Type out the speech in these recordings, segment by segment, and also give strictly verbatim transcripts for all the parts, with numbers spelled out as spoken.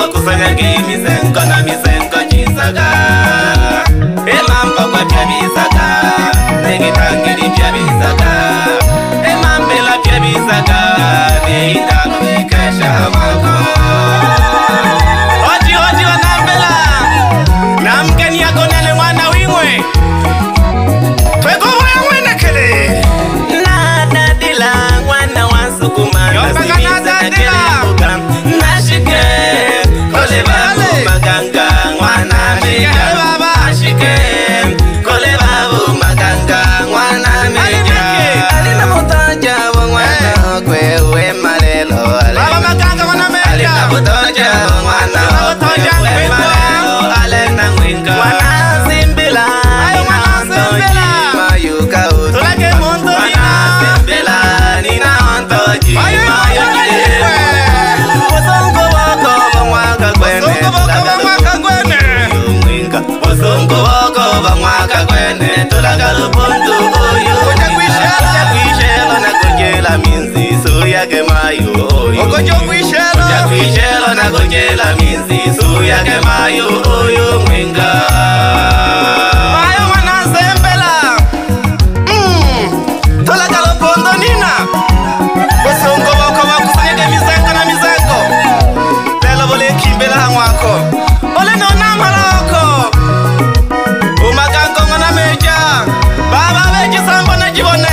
wakusanya mizengo na mizengo chisaga emampa kwa pya bisaga negitangiri pya bisaga emambela pya bisaga neindalo ikesha mako Oji oji wanambela na mgeni yako nele mwana wimwe twego moya mwene kele na dadila mwana wasukuma nasimiza na kele mbuga nashike kole babu maganga mwana meja nashike kole babu maganga mwana meja alina mutoja wa mwana kwe uwe malelo baba maganga mwana meja alina mutoja wa mwana kwe uwe malelo alena mwinga mwana zimbila mwana zimbila mayuka utu tulake mundo nina zimbila nina ontoji mayuka Osongo wako bamwaka kwene bamwaka kwene mwinga Osongo wako bamwaka kwene tulaga lupundu oyo Oja kwishelo Oja kwishelo na kujela minzi suya ke mayo oyo Oja kwishelo Oja kwishelo na kujela minzi suya ke mayo oyo mwinga Mayo mwanazembela Mmm Tulaga lupundu nina Osongo wako wakusanyage mizengo na mizengo Lelo bole kimbela hangwako Ole nona malako Umagango ngona meja Baba beji sambo na jibone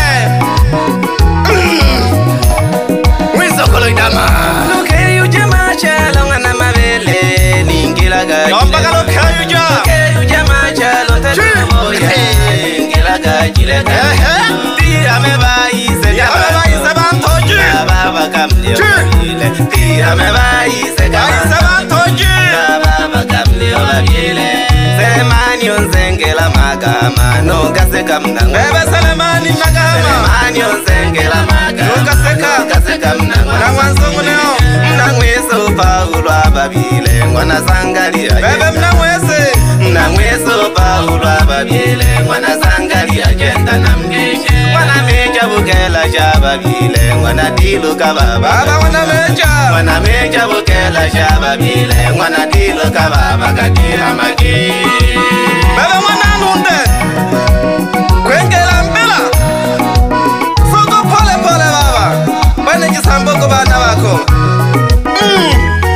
Mwizo kolo idama Luke yuje machalo ngana mabele Ningila gaji Yombaga luke yuje Luke yuje machalo tete moya Ningila gaji leka Tira mebaise Tira mebaise bantoji Baba kamlio babile Tira mebaise Baise bantoji Baba kamlio babile Selemani onzengela magama Nongaseka mnangwa Bebe Selemani magama Selemani onzengela magama Nongaseka Nongaseka mnangwa Mnangwa nzungu leo Mnangweso paulo ababile Ngwana zangalia Bebe mnangwese Mnangweso paulo ababile Ngwana zangalia jenda na mgenje Ngwana meja bukela shababile Ngwana dilu kababa Baba ngwana meja Ngwana meja bukela shababile Ngwana dilu kababa katira maki Bebe ngwana nunde Kwengela mbela Soko pole pole baba Bane jisamboko bana wako Mm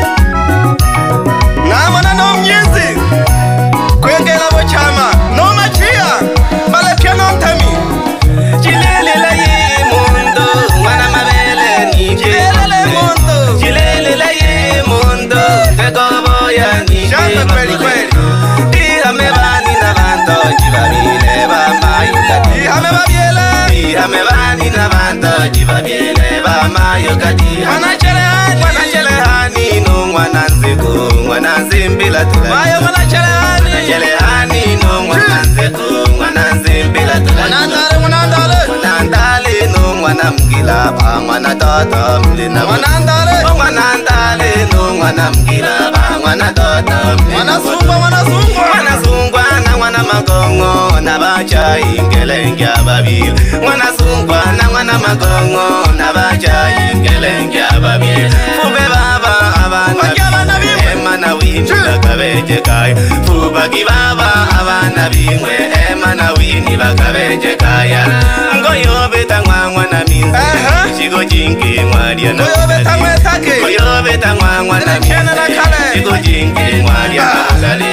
Na mwana no mnyezi Kwengela bochama No machia Bale pia no ntemi Chilele la ye mundo Mwana mabele ni Chilele le mundo Chilele la ye mundo Tekobo ya ni Shamba kweli kweli Diha mebani na banto Jibabile bama yukati Diha mebabiele Diha mebani na banto Jibabile bama yukati Mwana chelehani Mwana chelehani No mwana nziku Mwana nzimbila tula Mayo mwana chelehani Mwana chelehani No mwana nziku Mwana nzimbila tula Mwana ndale mwana ndale Mwana ndale No mwana mgila ba Mwana toto mlina Mwana ndale Mwana ndale No mwana mgila ba Mwana toto mlina Mwana sungwa Mwana sungwa Mwana sungwa na mwana magongo Na bacha ingelenge ababili Mwana sungwa na mwana magongo Na bacha ingelenge ababili Fube baba abana bimwe Emana wini bakabeje kaya Fuba kibaba abana bimwe Emana wini bakabeje kaya Ngoyo beta ngwangwa na minzi Chigo jingi ngwaria na Ngoyo beta mwetake Ngoyo beta ngwangwa na minzi Chigo jingi ngwaria na kale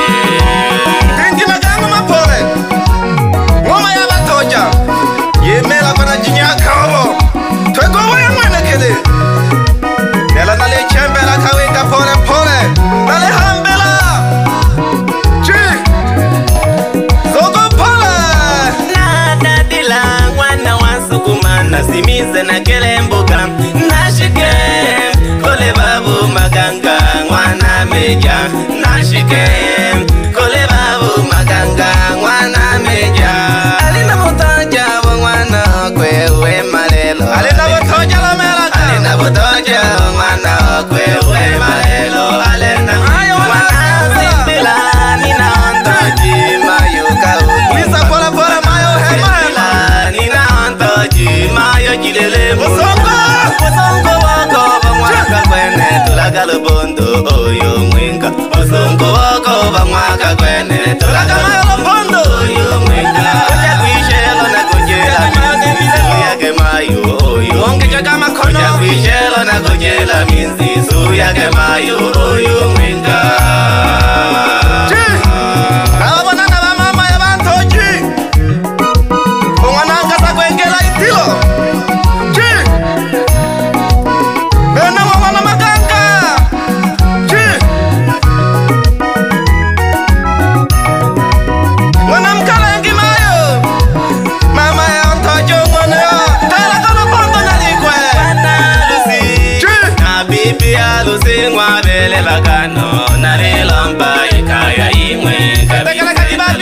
Tingi magango mapole Ngoma ya batoja Yemela kwa na jinyaka obo Twego waya mwene kele Nela nale chembela kawinga pole pole Nale hambela Chi Zogo pole Na dadila mwana wasukuma Nasimize na kele mbuga Nashike Kole babu maganga Mwana meja Nashike Kole babu maganga Mwana meja Alina mutoja wa mwana kwe uwe malelo Alina mutoja la melaka Alina mutoja wa mwana kwe uwe malelo Alina mwana zimbila Nina ontoji mayuka utu Lisa pole pole mayo hema Nina ontoji mayo jilele Musongo Musongo wako wa mwaka kwene Tulaga lubondo oyo Ilo mwaka kwene Tulaga mayolo pondo Oyo mwenga Koja kuishelo na kujela minzi Suya ke mayo oyo Ongeja kama kono Koja kuishelo na kujela minzi Suya ke mayo oyo mwenga Bakano na relomba ikaya imwe kabisa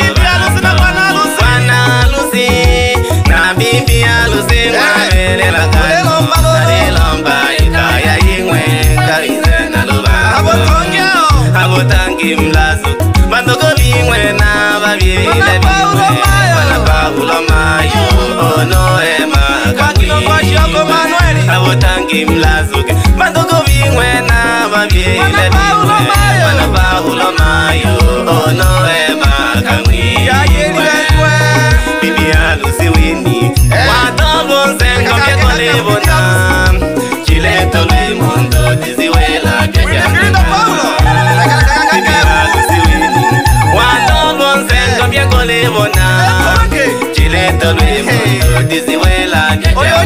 Bwana Lucy na bibi ya Lucy mwabele bakano na relomba ikaya imwe kabisa na lubango Abotangi mlazo bandoko bimwe na babile bimwe Bwana Paulo mayo ono ema kakwi Abotangi mlazo bandoko bimwe na babile Bwana Paulo mayo ono ema kakwi Bibi ya Lucy wini Watombo nsengo mieko lebona Chileto le mundo diziwela keja Bibi ya Lucy wini Watombo nsengo mieko lebona Chileto le mundo diziwela keja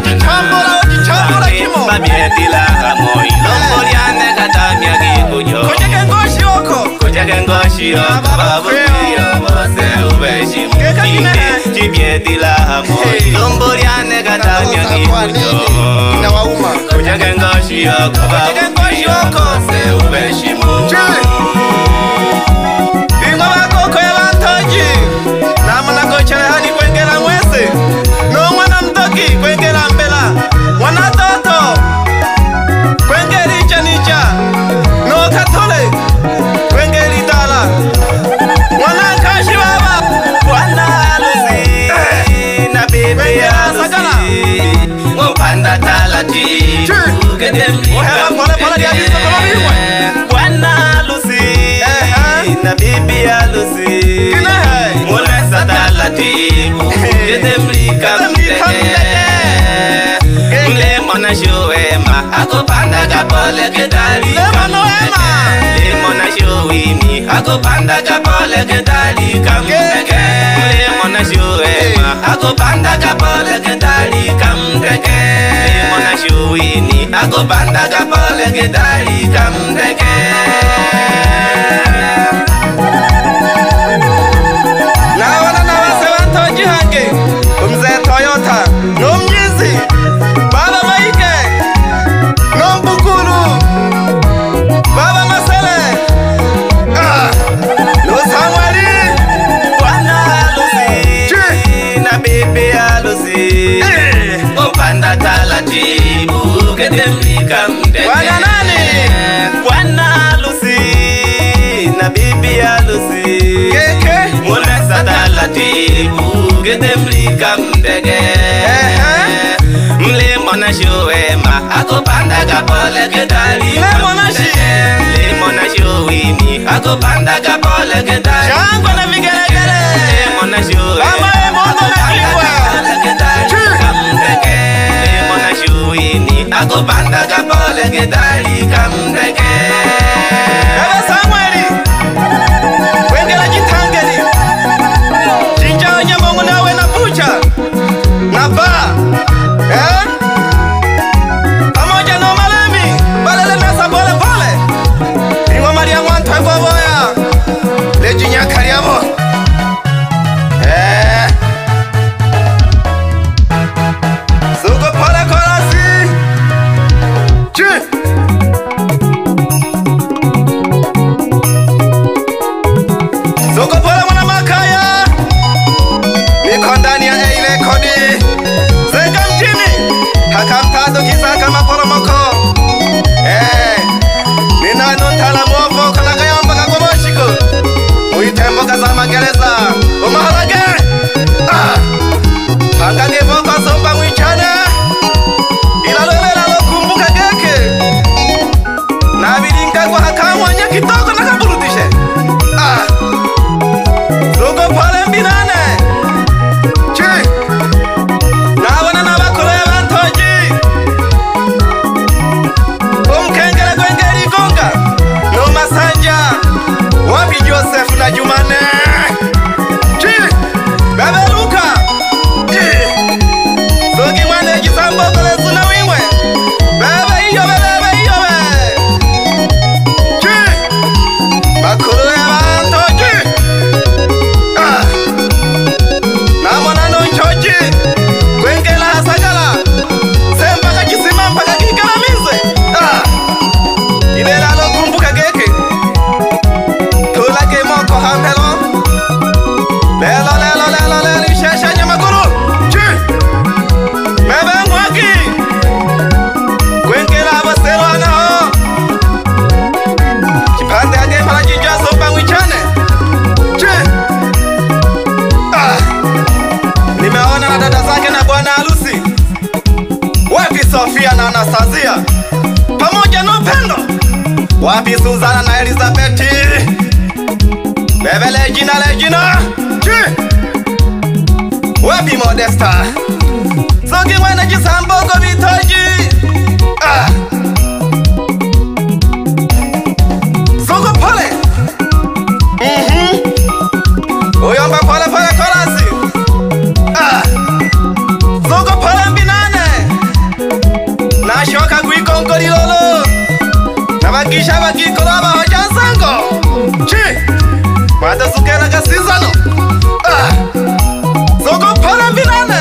Babietila hamoi Lomboriane katamia kikujo Koja kengoshi oko Koja kengoshi oko Babu kiyo Wose ubeshi mkinde Chibietila hamoi Lomboriane katamia kikujo Koja kengoshi oko Babu kiyo Wose ubeshi mkinde Ingo wako kwe wantoji Namana kochele hani kwengela mwese No mwana mtoki kwengela mbela Mwana toto Kwengeli chanicha No katole Kwengeli dala Mwana kashi baba Bwana Lucy Na bibi ya Lucy Mpanda talati Bwana Lucy Na bibi ya Lucy Mulesa talati Gedemlika mteke Lemona shuema Akupanda kapole kedali Lemona Lemona shuimi Akupanda kapole kedali kamteke Lemona shuema Akupanda kapole kedali kamteke Lemona shuini Akupanda kapole kedali kamteke Nawana na wase wanto jihange Umze Toyota Nomjizi Baba Maike Nombukuru Baba Masele Ah Lusamwali Bwana Lucy Na bibi ya Lucy Upanda talatibu Gedemlika mdeke Bwana nani Bwana Lucy Na bibi ya Lucy Keke Mulesa talatibu Gedemlika mdeke Mlemona shuema Akupanda kapole kedali Mlemona shi Mlemona shuini Akupanda kapole kedali Shangwa na vigelegele Mlemona shuema Mama e mono na kikwa Kamdeke Mlemona shuini Akupanda kapole kedali kamdeke Ebe Samueli Wengela jitangeli Jinja onye mongu nawe na pucha Na ba Eh? Pamoja no malemi Balele mesa pole pole Ingo maria mwanto ego boya Leji nyakari yabo Eh Suko pole kolasi Chi Suko pole mwana makaya Niko ndani ya ile kodi Zenga mjini Hakamtado kisa kama poromoko Eh Nina nuntala mwofo Kalaga yamba kagomoshiko Uitembo kaza magereza Umaharage Ah Hanga ngevo kwa somba mwichane Ilalole lalo kumbuka geke Na bilinga kwa hakamwa nye kitoko nakaburudishe Ah Wapi Suzana na Elizabeth? Bebe Legina Legina. Chi. Wapi Modesta? Soki wana jisamboko bitoji. Ah. Soko pole. Mhm. Oyomba pole pole kolasi. Ah. Soko pole mbinane. Na shoka kuikongoli lolo. Na bakisha bakikoloba hoja sango. Chi. Mata sukela kasizano. Ah. Soko pole mbinane.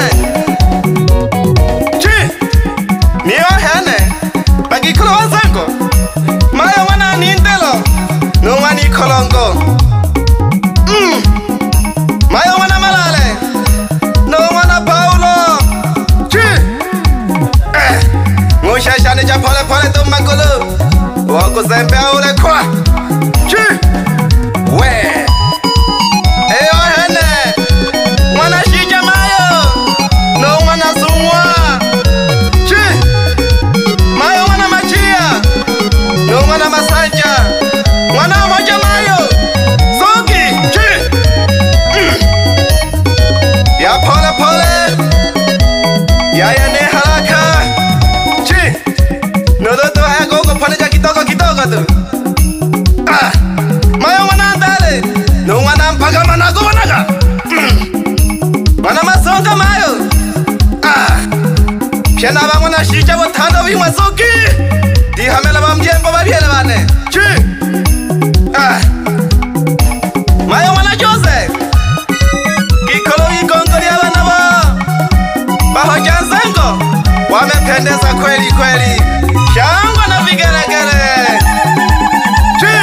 Chi. Niyo hene. Bakikoloba sango. Maya wana nindelo. No wani kolongo. Mm. Maya wana malale. No wana Paulo. Chi. Eh. Musha shani cha pole pole to makolo. Wako zembe ule kwa. Chi. We. Eyo hene. Mwana shija mayo. No wana zumwa. Chi. Mayo wana machia. No wana masanja. Mwana moja mayo. Soki. Chi. Mm. Ya pole pole. Ya ya ne haraka. Chi. Nodoto haya gogo pole ja kitoko kitoko tu. Ah. Mayo wana andale. No wana mpaga manago wanaga. Mm. Wana masonga mayo. Ah. Piena ba wana shija botano bimwa soki. Di hamela bamjembo babiele bane. Chi. Ah. Mayo wana Jose. Kikolo ikongoli abana ba. Bahoja nzengo. Wamependeza kweli kweli. Shangwa na vigelegele. Chi.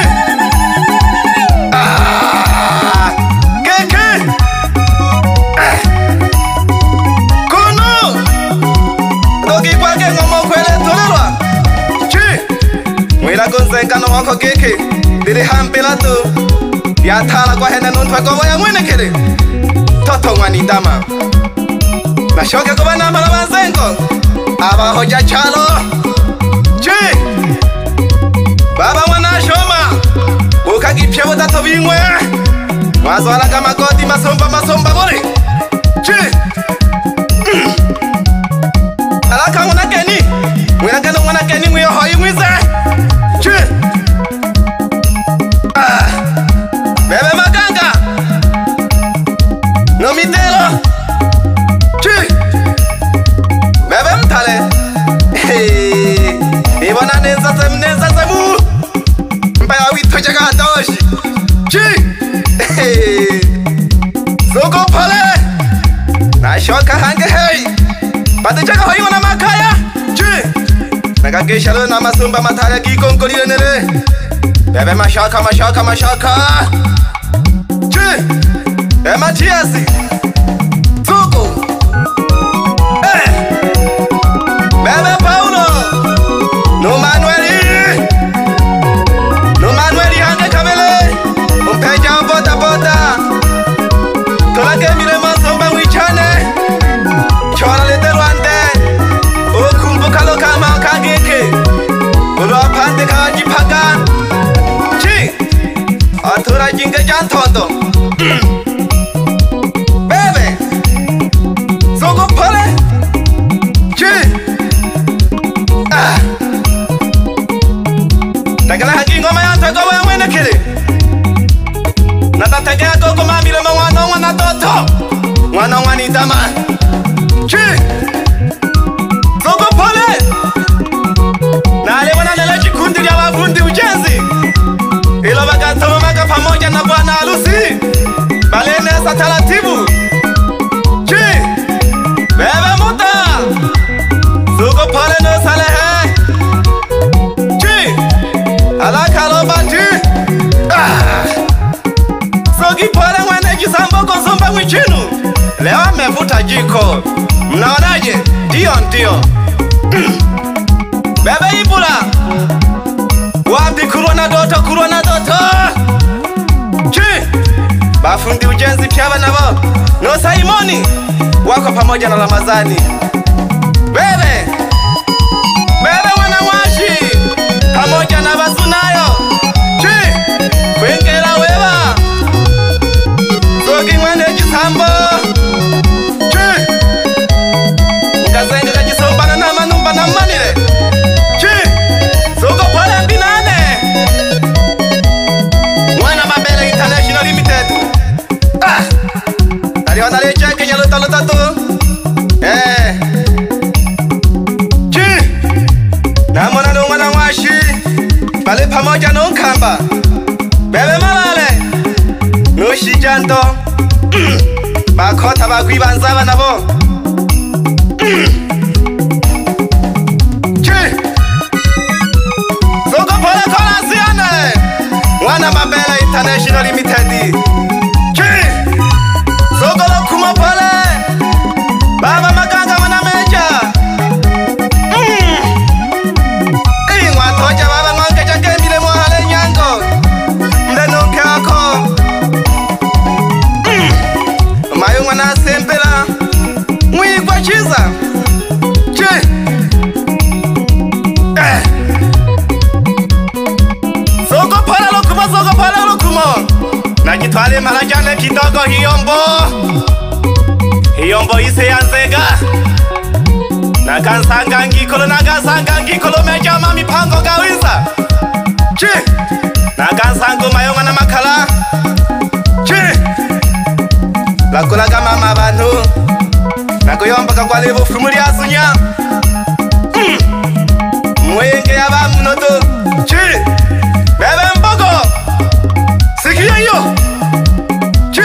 Ah. Keke. Ah. Kunu. Dogi kwake ngomo kwele tulelwa. Chi. Mwila kunzenga no wako keke. Dili hampila tu. Yathala kwa hene nuntwa kobo ya mwene kere. Toto mwani dama. Nashoke kuba nambala banzengo. Aba hoja chalo. Chi. Baba wana shoma. Buka gipye bodato bingwe. Mwazo alaga magoti masomba masomba bori. Chi. Mm. Alaka mwana keni. Mwina gano mwana keni mwiyo hoi mwize. Chi. Ah. Bebe maganga. No mitelo. Chi. Bebe mtale. Hey. Ibona neza zem neza zemu. Mbaya wito jaga doshi. Chi. Hey. Soko pale. Na shoka hange hey. Bade jaga hoi wana makaya. Chi. Naga geshalo na masumba mataya kikonkoli nere. Bebe mashaka mashaka mashaka. Chi. Bebe Matiasi. Soko. Eh. Bebe Paulo. No Manueli. No Manueli hange kamele. Umpeja bota bota. Tola ke mire masomba wichane. Chola lete rwande. Okumbuka lo kama kageke. Ulo apande kaji pagan. Chi. Atura jinga jantondo. Bebe. Soko pole. Chi. Ah. Tagala hagi ngoma ya tego wa mwene kile. Nata tegea koko mamile mwana wana toto. Mwana wani dama. Chi. Soko pole. Na ale wana lele chikundi ya wafundi ujenzi. Ilo wakatomo maka pamoja na bwana harusi. Balene sa taratibu. Chi. Bebe muta. Soko pole no salehe. Chi. Alaka lobati. Ah. Soki pole mwene jisamboko zumba mwichinu. Leo amevuta jiko. Mnaonaje? Ndio ndio. Bebe Ibula. Wapi kurona doto kurona doto. Chi. Bafundi ujenzi pia nabo. No Simoni. Wako pamoja na Ramazani. Bebe. Bebe wana mwashi. Pamoja na Bazunayo. Kayomba Bebe malale Nushijando Bakota bakwibanza abana bo Chi Soko pole kola siane Wana Mabele International Limited Chi Soko lo kuma pole Baba Maganga wana meja Ii mwatoja baba mwange jake mile mwahale nyango Mdenuke ako Mayu mwana sempela Mwigwa chiza Chi Eh Soko pole lokumo, soko pole lokumo Najitwale malajane kidogo hiyombo Hiyombo ise yanzega Nakansanga ngikolo, nakansanga ngikolo meja mami pango gawisa Chi Nakansangu mayonga na makala Chi Lakulaga mama bantu Nakuyomba kakwale bufumuli asunya mm. Mwenge yaba mnoto Chi Bebe mbogo Sikia yo Chi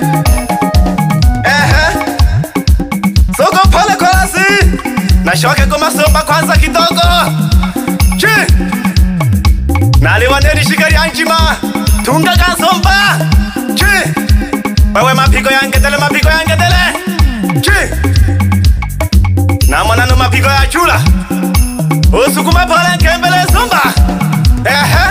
Ehe Soko pole kolasi Nashoke kumasomba kwanza kidogo Chi Naliwaneri shikari anjima Tunga kasomba Chi Wewe mapigo yangetele mapigo yangetele Chi Namona no mapigo ya chula Usukuma pole nkembele somba Ehe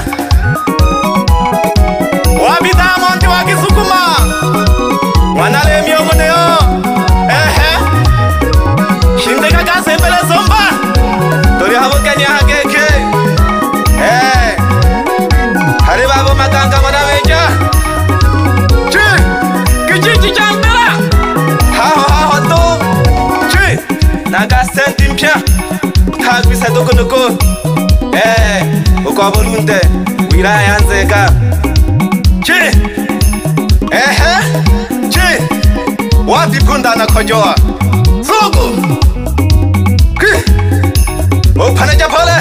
Wabita monti wakisukuma Wanale miongo neo Ehe Shindeka kasembele somba Tori havo kenya hakeke Eh Hari babo maganga wana meja Chi Kichichi chambela Haho haho to Chi Naga senti mpya Tagwisa doko noko Eh Uko volunte Wira yanzeka Chi Ehe Chi Wapi punda na kojoa Sugu Ki Upane japole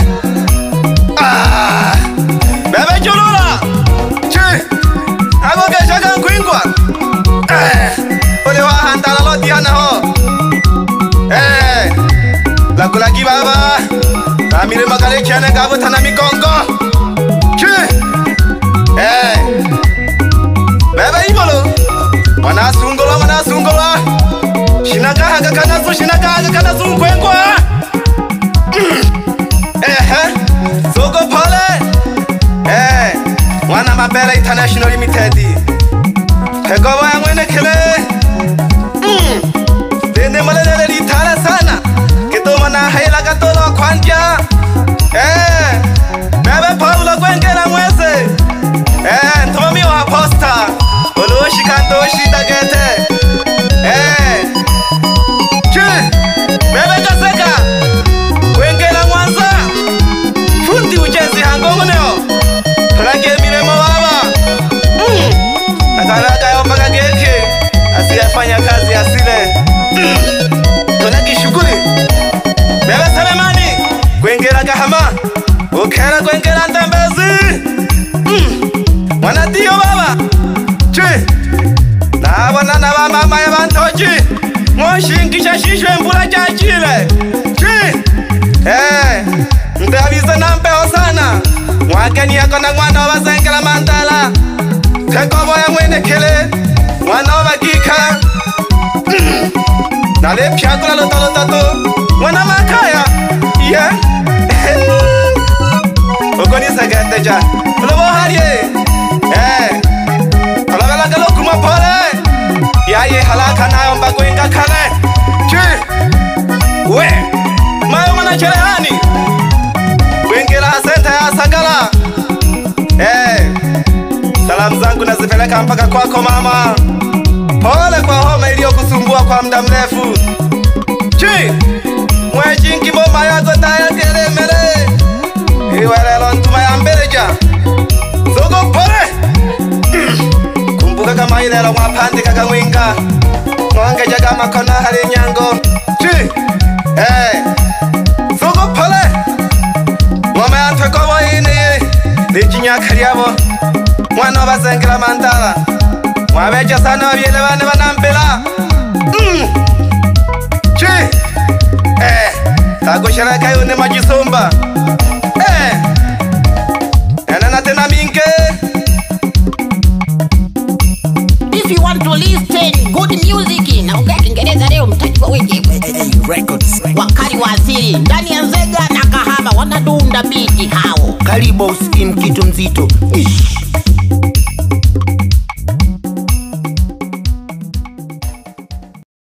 Ah Bebe julula Chi Agoge shaka nkwingwa Eh Ule wa handala loti hana ho Eh Lakulaki baba Namire magale kiane gabu tana mikongo Chi Eh Bebe ibolo Wana sungola wana sungola Shinaga haga kanazu shinaga haga kanazu nkwengwa Ehe Soko pole Eh Wana Mabele International Limited Tegobo ya mwene kele Mm Dende malelele litala sana Kito mana haila katolo kwanja Eh Bebe Paulo kwengela mwese Eh Ntomi wa posta Oloshi kantoshi dagete Eh Chi Bebe kaseka Kwengela mwanza Fundi ujezi hangongo neo Tulange milemo baba mm. Nakaraga yomba kageke Asiyafanya kazi asile mm. Tunaki shukuri Bebe Selemani Kwengela gahama Ukera kwengela ndembezi mm. Wanatiyo baba Chi Nabona naba mama ya bantoji Moshingisha shishwe mbula chachile Chi Eh Ndabiza nampeo sana Mwakeni yako na mwana wa zengela mandala Tekobo ya mwene kele Mwana wa gika mm. Nale piakula lotalo tato Mwana makaya Yeah Ogoni saganteja Ulobo harie Eh Halagala galo kuma pole Yaye halaka nayo mbago inga kane Chi We Mayo mana cherehani Wengela senta ya sagala Eh Salamu zangu nazipeleka mpaka kwako mama Pole kwa homa iliyo kusumbua kwa muda mrefu Chi Mweji ngiboma yako taya kelemele Iwelelo ntuma ya mbeleja Sogo pole Kumbuka kama ilelo mwapandi kaka mwinga Mwange jaga makona hali nyango Chi Eh Sogo pole Ngome antwe kwa ini Nichinyaka lyabo mwana wabasengela mandala mwabeja sana wabyele bane banampela mm. Chi eh takushereka yone majisomba eh Nana tena minke. If you want to listen good music na ongea Kiingereza leo mtajua wengi records wakali wa asili ndani ya Nzega na Kahama wanadunda biti hao. Karibu usikie kitu mzito. Ish.